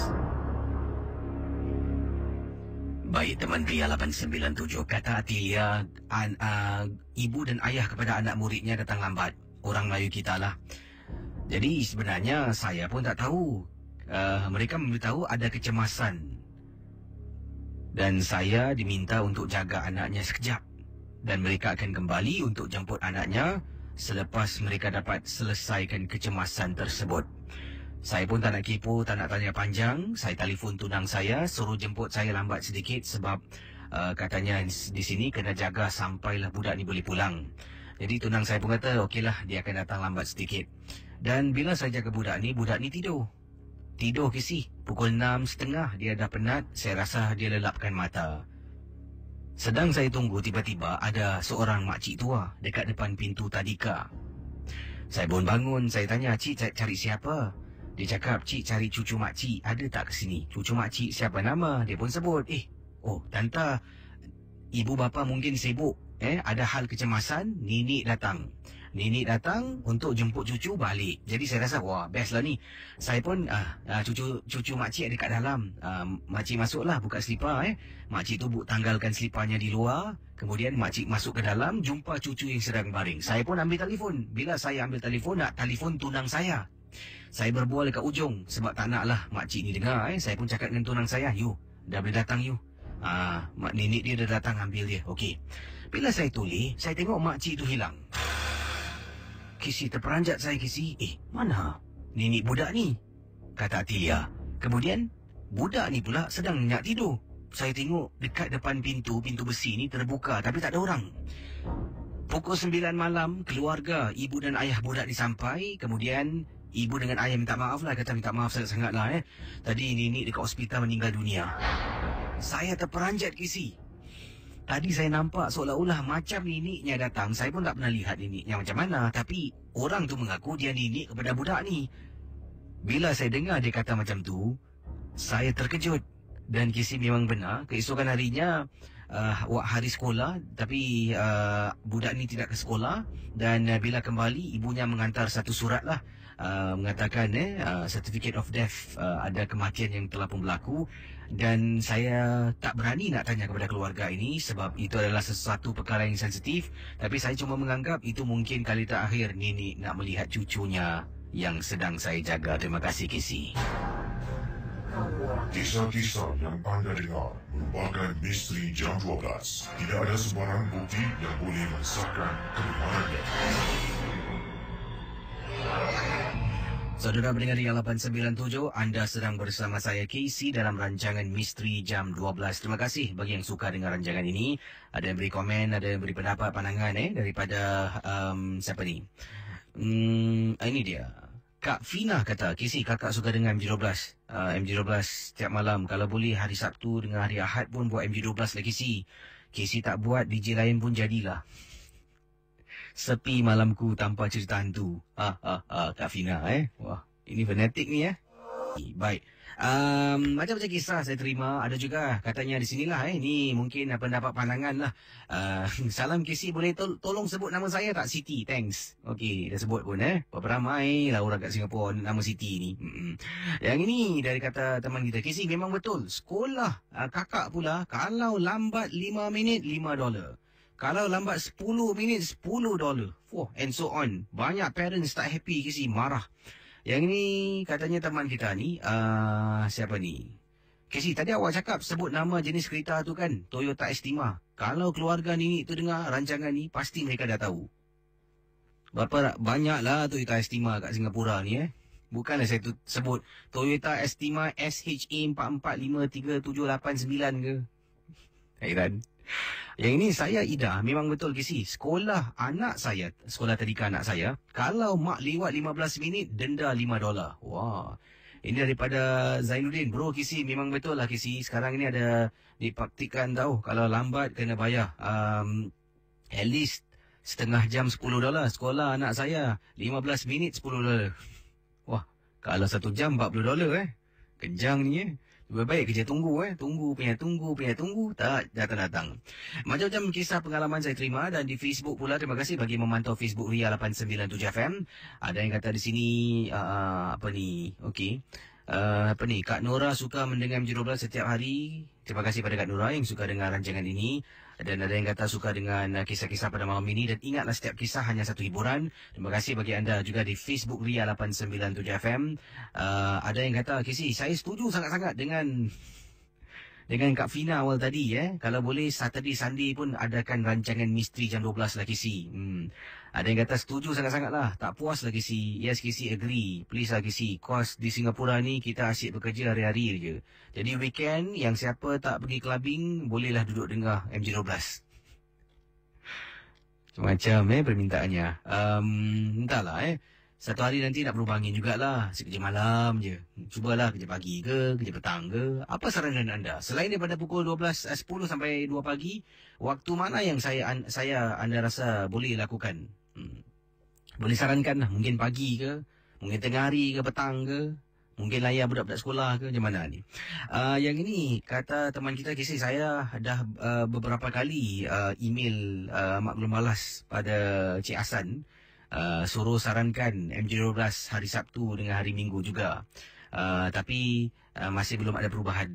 A: Baik, teman Ria lapan sembilan tujuh, kata Atilia, an, uh, ibu dan ayah kepada anak muridnya datang lambat. Orang Melayu kita lah. Jadi sebenarnya saya pun tak tahu. Uh, mereka memberitahu ada kecemasan. Dan saya diminta untuk jaga anaknya sekejap. Dan mereka akan kembali untuk jemput anaknya selepas mereka dapat selesaikan kecemasan tersebut. Saya pun tak nak kepo, tak nak tanya panjang. Saya telefon tunang saya, suruh jemput saya lambat sedikit sebab uh, katanya di sini kena jaga sampailah budak ni boleh pulang. Jadi tunang saya pun kata, okeylah, dia akan datang lambat sedikit. Dan bila saya jaga budak ni, budak ni tidur. Tidur Casey. Pukul enam setengah dia dah penat. Saya rasa dia lelapkan mata. Sedang saya tunggu, tiba-tiba ada seorang makcik tua dekat depan pintu tadika. Saya pun bangun. Saya tanya, cik cari siapa? Dia cakap, cik cari cucu makcik. Ada tak ke sini? Cucu makcik siapa nama? Dia pun sebut. Eh, oh tanta, ibu bapa mungkin sibuk. Eh, ada hal kecemasan. Nenek datang. Nenek datang untuk jemput cucu balik. Jadi saya rasa, wah, best lah ni. Saya pun, uh, uh, cucu cucu makcik ada kat dalam. Uh, makcik masuklah, buka selipar. Eh. Makcik tu tanggalkan seliparnya di luar. Kemudian makcik masuk ke dalam, jumpa cucu yang sedang baring. Saya pun ambil telefon. Bila saya ambil telefon, nak telefon tunang saya. Saya berbual dekat ujung. Sebab tak naklah makcik ni dengar. Eh. Saya pun cakap dengan tunang saya, you, dah boleh datang you. Uh, mak nenek dia dah datang ambil dia. Okey. Bila saya tulis, saya tengok makcik tu hilang. Casey, terperanjat saya, Casey. Eh, mana nenek budak ni? Kata Atilia. Kemudian, budak ni pula sedang nyenyak tidur. Saya tengok dekat depan pintu, pintu besi ni terbuka tapi tak ada orang. Pukul sembilan malam, keluarga, ibu dan ayah budak ni sampai. Kemudian, ibu dengan ayah minta maaf lah. Kata minta maaf sangat-sangat lah eh. Tadi nenek dekat hospital meninggal dunia. Saya terperanjat, Casey. Tadi saya nampak seolah-olah macam neneknya datang. Saya pun tak pernah lihat neneknya macam mana. Tapi orang tu mengaku dia nenek kepada budak ni. Bila saya dengar dia kata macam tu, saya terkejut. Dan Casey memang benar. Keesokan harinya, uh, hari sekolah. Tapi uh, budak ni tidak ke sekolah. Dan uh, bila kembali, ibunya mengantar satu surat lah. Uh, mengatakan eh, uh, certificate of death. Uh, ada kematian yang telah pun berlaku. Dan saya tak berani nak tanya kepada keluarga ini sebab itu adalah sesuatu perkara yang sensitif. Tapi saya cuma menganggap itu mungkin kali terakhir nenek nak melihat cucunya yang sedang saya jaga. Terima kasih, Casey.
B: Kisah-kisah yang anda dengar merupakan misteri jam dua belas. Tidak ada sebarang bukti yang boleh mensahkan kebenarannya.
A: Saudara pendengar yang lapan sembilan tujuh, anda sedang bersama saya Casey dalam rancangan Misteri Jam dua belas. Terima kasih bagi yang suka dengan rancangan ini. Ada yang beri komen, ada yang beri pendapat, pandangan eh daripada um, siapa ni? Hmm, ini dia. Kak Fina kata, Casey, kakak suka dengan M G dua belas. Uh, M G dua belas setiap malam. Kalau boleh hari Sabtu dengan hari Ahad pun buat M G dua belas lah, Casey. Casey tak buat, D J lain pun jadilah. Sepi malamku tanpa cerita hantu. Ah, ah, ah, Kak Fina eh. Wah, ini fanatik ni eh. Baik. Um, macam-macam kisah saya terima. Ada juga katanya di sinilah eh. Ni mungkin pendapat pandangan lah. Uh, salam Casey, boleh tol tolong sebut nama saya tak? Siti, thanks. Okey, dah sebut pun eh. Berapa ramai lah orang kat Singapura nama Siti ni. Mm-mm. Yang ini dari kata teman kita, Casey, memang betul. Sekolah uh, kakak pula, kalau lambat lima minit, lima dolar. Kalau lambat sepuluh minit, sepuluh dolar. Wah, and so on. Banyak parents tak happy kasi, marah. Yang ini katanya teman kita ni, uh, siapa ni? Kasi tadi awak cakap sebut nama jenis kereta tu kan, Toyota Estima. Kalau keluarga ni tu dengar rancangan ni, pasti mereka dah tahu. Berapa banyaklah Toyota Estima kat Singapura ni eh. Bukanlah saya tu sebut Toyota Estima S H A empat empat lima tiga tujuh lapan sembilan ke. Hairan. Yang ini saya Ida, memang betul kisi. Sekolah anak saya, sekolah tadika anak saya, kalau mak lewat lima belas minit, denda lima dolar. Wah. Ini daripada Zainuddin. Bro kisi, memang betul lah kisi. Sekarang ini ada dipraktikan tahu. Kalau lambat kena bayar. Um, at least setengah jam sepuluh dolar. Sekolah anak saya, lima belas minit sepuluh dolar. Wah, kalau satu jam empat puluh dolar eh. Kejang ni eh. Lebih baik kerja tunggu eh. Tunggu, punya tunggu, punya tunggu. Tak datang-datang. Macam-macam kisah pengalaman saya terima. Dan di Facebook pula, terima kasih bagi memantau Facebook Ria lapan sembilan tujuh F M. Ada yang kata di sini, uh, apa ni, okey. Uh, apa ni, Kak Nora suka mendengar M J dua belas setiap hari. Terima kasih pada Kak Nora yang suka dengar rancangan ini. Dan ada yang kata suka dengan uh, kisah-kisah pada malam ini. Dan ingatlah setiap kisah hanya satu hiburan. Terima kasih bagi anda juga di Facebook Ria lapan sembilan tujuh F M. Uh, ada yang kata, Kisi, saya setuju sangat-sangat dengan dengan Kak Fina awal tadi eh. Kalau boleh Saturday Sunday pun adakan rancangan misteri jam dua belas lah Kisi. Hmm. Ada yang kata setuju sangat-sangat lah. Tak puas lah Kisi. Yes Kisi agree. Please lah Kisi. Cause di Singapura ni kita asyik bekerja hari-hari je. Jadi weekend yang siapa tak pergi clubbing bolehlah duduk dengar M J dua belas. Macam-macam eh permintaannya. Um, entahlah eh. Satu hari nanti nak berubah angin jugalah. Kerja malam je. Cubalah kerja pagi ke, kerja petang ke. Apa saranan anda? Selain daripada pukul dua belas, sepuluh sampai dua pagi, waktu mana yang saya saya anda rasa boleh lakukan? Hmm. Boleh sarankan lah. Mungkin pagi ke, mungkin tengah hari ke, petang ke, mungkin layan budak-budak sekolah ke, macam mana ni? Uh, yang ini, kata teman kita, kisah saya dah uh, beberapa kali uh, email uh, maklum malas pada Cik Hasan. Uh, suruh sarankan M J dua belas hari Sabtu dengan hari Minggu juga. Uh, tapi uh, masih belum ada perubahan.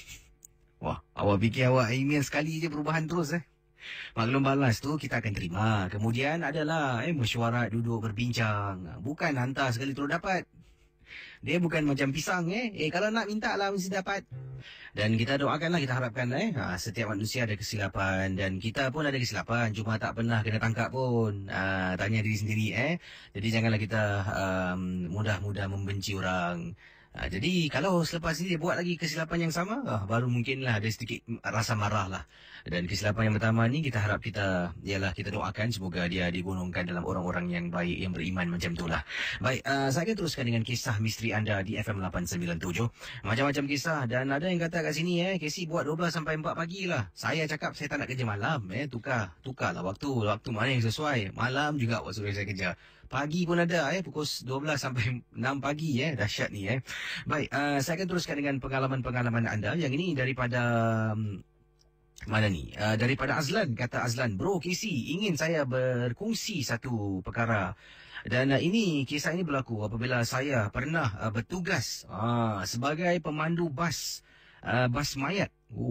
A: Wah, awak fikir awak email sekali je perubahan terus eh. Maklum balas tu kita akan terima. Kemudian adalah eh mesyuarat, duduk berbincang. Bukan hantar sekali terus dapat. Dia bukan macam pisang eh. Eh kalau nak minta lah mesti dapat. Dan kita doakanlah, kita harapkan eh ha, setiap manusia ada kesilapan dan kita pun ada kesilapan, cuma tak pernah kena tangkap pun. Ha, tanya diri sendiri eh. Jadi janganlah kita um, mudah-mudah membenci orang. Ha, jadi kalau selepas ini dia buat lagi kesilapan yang sama, ha, baru mungkinlah ada sedikit rasa marah lah. Dan kesilapan yang pertama ni kita harap kita, ialah kita doakan semoga dia digolongkan dalam orang-orang yang baik, yang beriman macam itulah. Baik, uh, saya akan teruskan dengan kisah misteri anda di F M lapan sembilan tujuh. Macam-macam kisah dan ada yang kata kat sini eh, Casey buat dua belas sampai empat pagi lah. Saya cakap saya tak nak kerja malam eh, tukar, tukarlah waktu, waktu mana yang sesuai. Malam juga awak suruh saya kerja. Pagi pun ada eh, pukul dua belas sampai enam pagi eh, dahsyat ni eh. Baik, uh, saya akan teruskan dengan pengalaman-pengalaman anda. Yang ini daripada um, mana ni? Uh, daripada Azlan. Kata Azlan, bro Casey, ingin saya berkongsi satu perkara. Dan uh, ini, kisah ini berlaku apabila saya pernah uh, bertugas uh, sebagai pemandu bas, uh, bas mayat. Uh.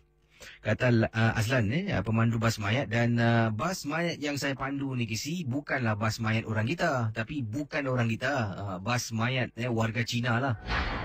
A: Kata uh, Azlan eh, pemandu bas mayat. Dan uh, bas mayat yang saya pandu ni Kisi, bukanlah bas mayat orang kita. Tapi bukan orang kita, uh, bas mayat eh, warga Cina lah.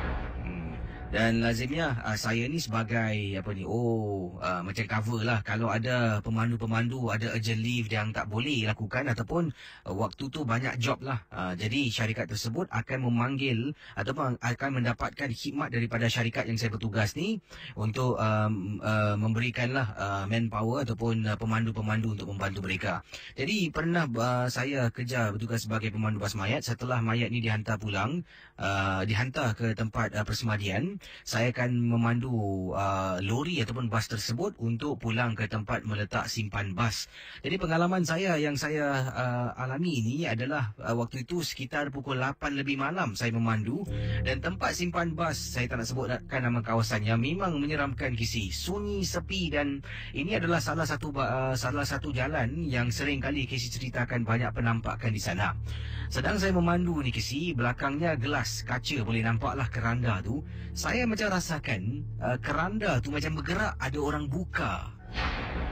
A: Dan lazimnya uh, saya ni sebagai apa ni, oh uh, macam cover lah. Kalau ada pemandu-pemandu ada urgent leave yang tak boleh lakukan ataupun uh, waktu tu banyak job lah. Uh, jadi syarikat tersebut akan memanggil ataupun akan mendapatkan khidmat daripada syarikat yang saya bertugas ni untuk um, uh, memberikanlah uh, manpower ataupun uh, pemandu-pemandu untuk membantu mereka. Jadi pernah uh, saya kerja bertugas sebagai pemandu bas mayat. Setelah mayat ni dihantar pulang, uh, dihantar ke tempat uh, persemadian, saya akan memandu uh, lori ataupun bas tersebut untuk pulang ke tempat meletak simpan bas. Jadi pengalaman saya yang saya uh, alami ini adalah uh, waktu itu sekitar pukul lapan lebih malam saya memandu dan tempat simpan bas, saya tak nak sebutkan nama kawasannya, memang menyeramkan Kisi. Sunyi, sepi dan ini adalah salah satu uh, salah satu jalan yang sering kali Kisi ceritakan banyak penampakan di sana. Sedang saya memandu ni Kisi, belakangnya gelas kaca, boleh nampaklah keranda tu. Saya macam rasakan uh, keranda tu macam bergerak, ada orang buka.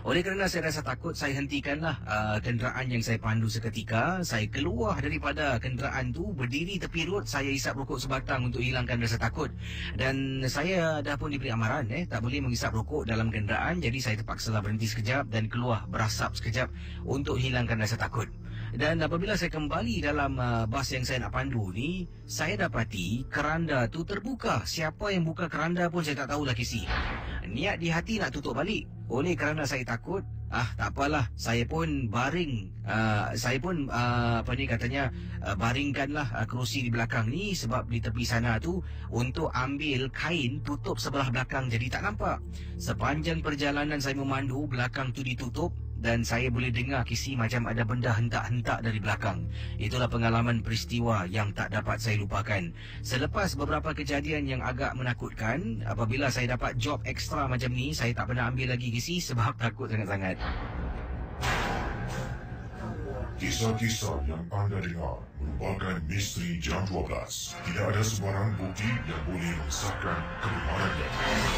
A: Oleh kerana saya rasa takut, saya hentikanlah uh, kenderaan yang saya pandu seketika. Saya keluar daripada kenderaan tu, berdiri tepi road, saya isap rokok sebatang untuk hilangkan rasa takut. Dan saya dah pun diberi amaran, eh, tak boleh menghisap rokok dalam kenderaan. Jadi saya terpaksalah berhenti sekejap dan keluar berasap sekejap untuk hilangkan rasa takut. Dan apabila saya kembali dalam uh, bas yang saya nak pandu ni, saya dapati keranda tu terbuka. Siapa yang buka keranda pun saya tak tahulah kisi. Niat di hati nak tutup balik. Oleh kerana saya takut, ah tak apalah, saya pun baring, uh, saya pun uh, apa ni katanya, uh, baringkanlah uh, kerusi di belakang ni, sebab di tepi sana tu untuk ambil kain tutup sebelah belakang jadi tak nampak. Sepanjang perjalanan saya memandu, belakang tu ditutup. Dan saya boleh dengar kisi macam ada benda hentak-hentak dari belakang. Itulah pengalaman peristiwa yang tak dapat saya lupakan. Selepas beberapa kejadian yang agak menakutkan, apabila saya dapat job ekstra macam ni, saya tak pernah ambil lagi kisi sebab takut sangat-sangat.
B: Kisah-kisah yang anda dengar merupakan misteri jam dua belas. Tidak ada sebarang bukti yang boleh mengesahkan kebenarannya.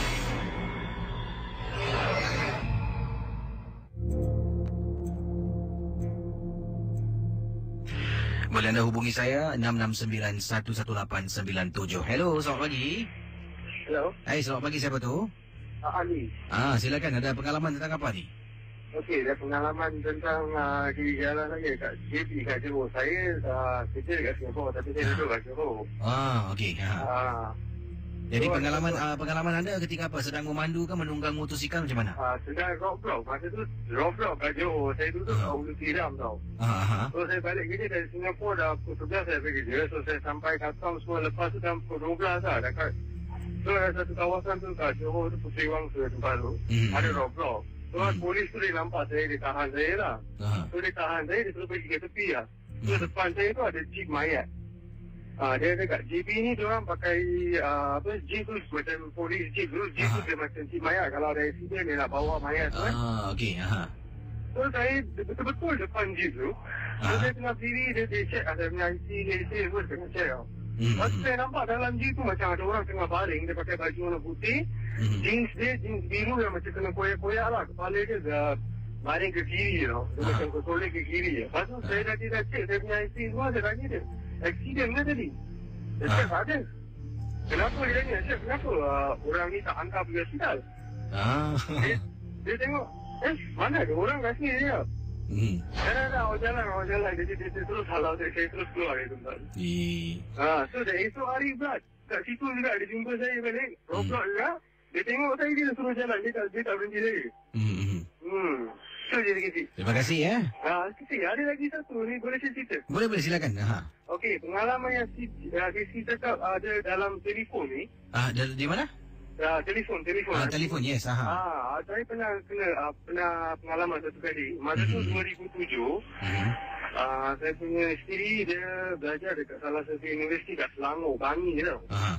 A: Boleh anda hubungi saya enam enam sembilan satu satu lapan sembilan tujuh. Hello, selamat pagi.
E: Hello.
A: Hai, selamat pagi, siapa tu?
E: Uh, Ali.
A: Ah, silakan, ada pengalaman tentang apa ni?
E: Okey, ada pengalaman tentang uh, di jalan saya kat J P kat Johor. Saya uh, kerja dekat Singapura tapi saya duduk kat Johor.
A: Ah, okey. Ha.
E: Uh,
A: Jadi
E: so,
A: pengalaman
E: so,
A: uh, pengalaman anda ketika apa? Sedang memandu ke menunggang motosikal macam mana?
E: Uh, sedang roadblock. Masa tu roadblock kat Johor. Saya duduk kat Ulu Tiram tau.
A: Ah, ha.
E: So saya balik kerja dari Singapura dah pukul sebelas saya pergi kerja. So saya sampai Kastam semua lepas tu dalam pukul dua belas lah. Dekat, so ada satu kawasan tu kat Johor tu Puteri Wangsa tempat tu.
A: Hmm.
E: Ada roadblock. So
A: Hmm.
E: polis tu dia nampak saya, dia tahan saya lah.
A: Ah.
E: So dia tahan saya, dia suruh pergi ke tepi lah. So
A: Hmm.
E: depan saya tu ada jeep mayat. Ah, dia dekat J P ni diorang pakai uh, apa jeep tu macam polis jeep tu. Jeep tu
A: Aha.
E: dia macam jeep mayat. Kalau ada accident dia nak bawa mayat tu kan.
A: Ah, okey. Ha.
E: So saya betul-betul depan jeep tu. So
A: Ah.
E: saya tengah berdiri, dia, dia check ada punya I C, dia say pun tengah check tau.
A: Hmm.
E: Lepas tu saya nampak dalam jeep tu macam ada orang tengah baring. Dia pakai baju warna putih.
A: Hmm.
E: Jeans dia jeans biru yang macam kena koyak-koyak lah. Kepala dia dah baring ke kiri tau. Dia
A: Ah.
E: macam kesolek ke kiri. Lepas tu saya dah tidak check saya punya I C semua. Saya tanya dia, accident ke tadi? Dia
A: Ah.
E: cakap ada. Kenapa dia tanya? Chef, kenapa uh, orang ni tak hantar pergi hospital?
A: Ah.
E: Dia, dia tengok, eh mana ada orang kat sini dia?
A: Hmm.
E: Dah dah dah, awak jalan, awak jalan. Dia, dia, dia, dia terus halau saya, saya terus keluar dari tempat.
A: Eh.
E: Ha, so dah esok hari pula, kat situ juga dia jumpa saya balik. Roadblock juga. Dia tengok saya, dia suruh jalan. Dia tak, dia tak berhenti saya.
A: Hmm. Hmm.
E: Hmm. So je kecil.
A: Terima kasih ya.
E: Ha, kecil, ada lagi satu ni boleh saya cerita?
A: Boleh boleh silakan. Ha.
E: Okey, pengalaman yang si, uh, si cakap ada dalam telefon ni.
A: Ah, di, di mana?
E: Uh, telefon, telefon.
A: Ah, telefon, yes. Aha.
E: Ah, saya pernah kena uh, pernah pengalaman satu kali. Masa tu
A: Mhm.
E: dua ribu tujuh,
A: Hmm.
E: uh, saya punya isteri dia belajar dekat salah satu universiti kat Selangor, Bangi tau.
A: Aha.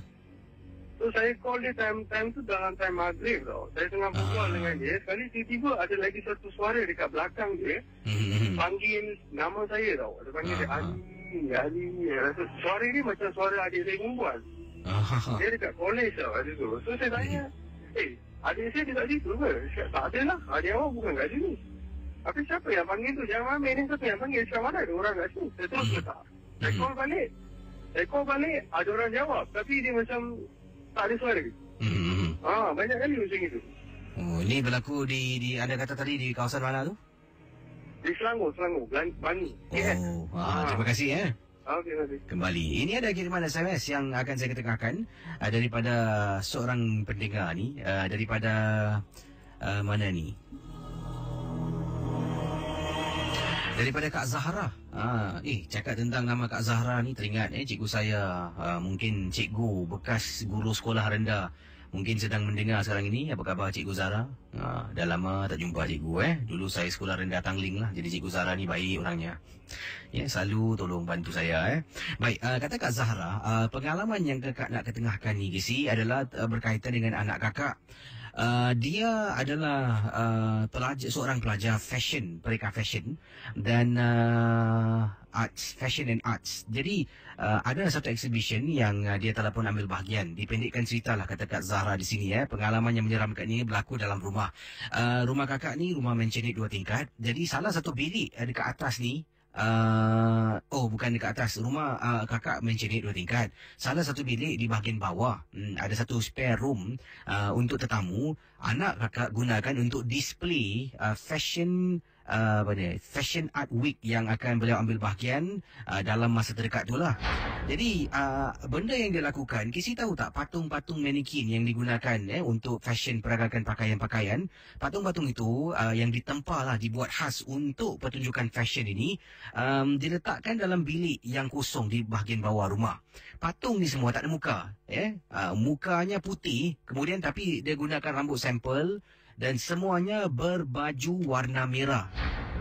E: So saya call dia time time tu dalam time maghrib tau. Saya tengah berbual
A: Ah.
E: dengan dia. Sekali tiba-tiba ada lagi satu suara dekat belakang dia
A: Hmm.
E: panggil nama saya tau. Dia panggil dia
A: Ah.
E: Ali, Ali. Rasa suara dia macam suara adik saya perempuan.
A: Ah.
E: Dia dekat college tau ada tu. So saya tanya, eh adik saya dekat situ ke? Dia cakap, tak ada lah. Adik awak bukan kat sini. Tapi siapa yang panggil tu? Jangan ambil ni siapa yang panggil. Sekarang mana ada orang kat sini? Saya terus letak. Saya call balik. Saya call balik, ada orang jawab. Tapi dia macam tak ada suara.
A: Hmm.
E: Ah, banyak kali macam itu.
A: Oh, ini berlaku di di anda kata tadi di kawasan mana tu?
E: Di Selangor, Selangor. Ban- Bangi. Yes.
A: Oh, ah, terima kasih ya.
E: Ah, okey, okey.
A: Kembali. Ini ada kiriman S M S yang akan saya ketengahkan uh, daripada seorang pendengar ni, uh, daripada uh, mana ni? Daripada Kak Zahra. Ah, eh, cakap tentang nama Kak Zahra ni teringat eh cikgu saya, uh, mungkin cikgu bekas guru sekolah rendah. Mungkin sedang mendengar sekarang ini. Apa khabar Cikgu Zahra? Ah, dah lama tak jumpa cikgu eh. Dulu saya sekolah rendah Tangling lah. Jadi Cikgu Zahra ni baik orangnya. Ya, selalu tolong bantu saya eh. Baik, uh, kata Kak Zahra, uh, pengalaman yang kakak nak ketengahkan ni Gisi adalah uh, berkaitan dengan anak kakak. Uh, dia adalah uh, pelajar, seorang pelajar fashion, pereka fashion dan uh, arts, fashion and arts. Jadi uh, ada satu exhibition yang uh, dia telah pun ambil bahagian. Dipendekkan cerita lah kata Kak Zahra di sini ya. Pengalaman yang menyeramkan ini berlaku dalam rumah. Uh, rumah kakak ni rumah mansionette dua tingkat. Jadi salah satu bilik uh, dekat atas ni, Uh, oh bukan dekat atas rumah uh, kakak mansionette dua tingkat. Salah satu bilik di bahagian bawah, hmm, ada satu spare room uh, untuk tetamu. Anak kakak gunakan untuk display uh, fashion uh, apa ni, fashion art week yang akan beliau ambil bahagian uh, dalam masa terdekat tu lah. Jadi uh, benda yang dia lakukan, Kisi tahu tak patung-patung mannequin yang digunakan eh, untuk fashion peragakan pakaian-pakaian. Patung-patung itu uh, yang ditempa lah, dibuat khas untuk pertunjukan fashion ini, um, diletakkan dalam bilik yang kosong di bahagian bawah rumah. Patung ni semua tak ada muka, eh? uh, mukanya putih, kemudian tapi dia gunakan rambut sampel dan semuanya berbaju warna merah.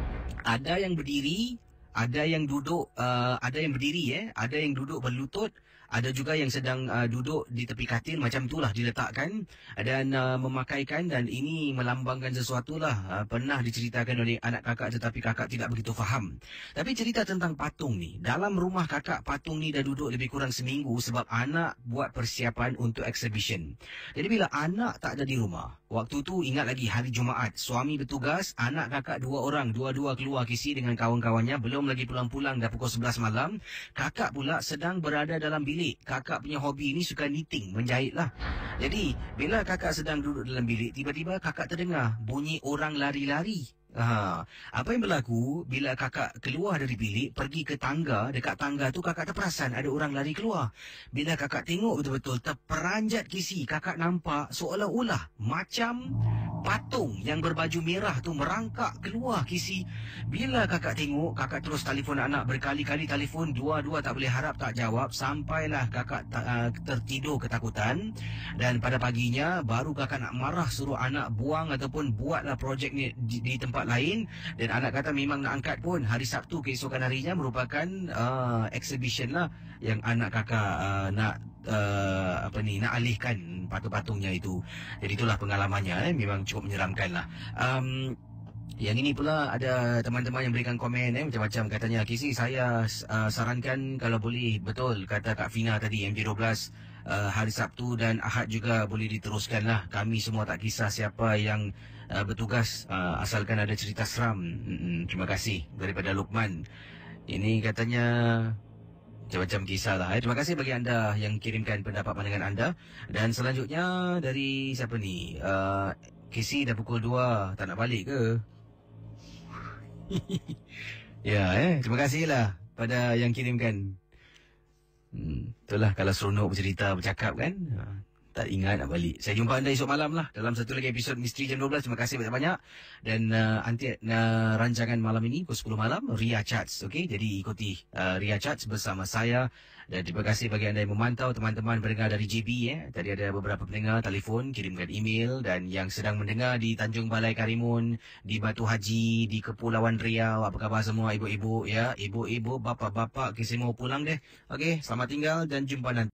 A: Ada yang berdiri, ada yang duduk, uh, ada yang berdiri, eh, ada yang duduk berlutut, ada juga yang sedang uh, duduk di tepi katil, macam itulah diletakkan dan uh, memakaikan, dan ini melambangkan sesuatu lah. Uh, pernah diceritakan oleh anak kakak tetapi kakak tidak begitu faham. Tapi cerita tentang patung ni, dalam rumah kakak patung ni dah duduk lebih kurang seminggu sebab anak buat persiapan untuk exhibition. Jadi bila anak tak ada di rumah, waktu tu ingat lagi hari Jumaat, suami bertugas, anak kakak dua orang, dua-dua keluar Kisi dengan kawan-kawannya, belum lagi pulang-pulang dah pukul sebelas malam. Kakak pula sedang berada dalam bilik. Kakak punya hobi ni suka knitting, menjahit lah. Jadi bila kakak sedang duduk dalam bilik, tiba-tiba kakak terdengar bunyi orang lari-lari. Ha, apa yang berlaku bila kakak keluar dari bilik, pergi ke tangga, dekat tangga tu kakak terperasan ada orang lari keluar. Bila kakak tengok betul-betul, terperanjat Kisi, kakak nampak seolah-olah macam patung yang berbaju merah tu merangkak keluar Kisi. Bila kakak tengok, kakak terus telefon anak, berkali-kali telefon, dua-dua tak boleh harap tak jawab, sampailah kakak uh, tertidur ketakutan. Dan pada paginya baru kakak nak marah, suruh anak buang ataupun buatlah projek ni di, di tempat lain. Dan anak kata memang nak angkat pun. Hari Sabtu keesokan harinya merupakan uh, exhibition lah yang anak kakak uh, nak uh, apa ni, nak alihkan patung-patungnya itu. Jadi itulah pengalamannya, eh. Memang cukup menyeramkan lah. Um, Yang ini pula ada teman-teman yang berikan komen, eh, macam-macam. Katanya, Kisi, saya uh, sarankan kalau boleh, betul kata Kak Fina tadi, M J dua belas uh, hari Sabtu dan Ahad juga boleh diteruskan lah. Kami semua tak kisah siapa yang uh, bertugas, uh, asalkan ada cerita seram. Mm-mm, terima kasih daripada Lukman. Ini katanya macam-macam kisah lah. Eh. Terima kasih bagi anda yang kirimkan pendapat pandangan anda. Dan selanjutnya dari siapa ni? Uh, Kisi dah pukul dua, tak nak balik ke? Ya, eh, terima kasihlah pada yang kirimkan. Hmm, itulah kalau seronok bercerita, bercakap kan. Ha, tak ingat nak balik. Saya jumpa anda esok malam lah dalam satu lagi episod Misteri Jam dua belas. Terima kasih banyak-banyak. Dan uh, anti uh, rancangan malam ini pukul sepuluh malam, Ria Charts. Okey, jadi ikuti uh, Ria Charts bersama saya. Dan terima kasih bagi anda yang memantau, teman-teman pendengar dari J B. Eh. Tadi ada beberapa pendengar telefon, kirimkan email. Dan yang sedang mendengar di Tanjung Balai Karimun, di Batu Haji, di Kepulauan Riau. Apa khabar semua ibu-ibu? Ya, ibu-ibu, bapa-bapa, Kisi mau pulang deh. Okey, selamat tinggal dan jumpa nanti.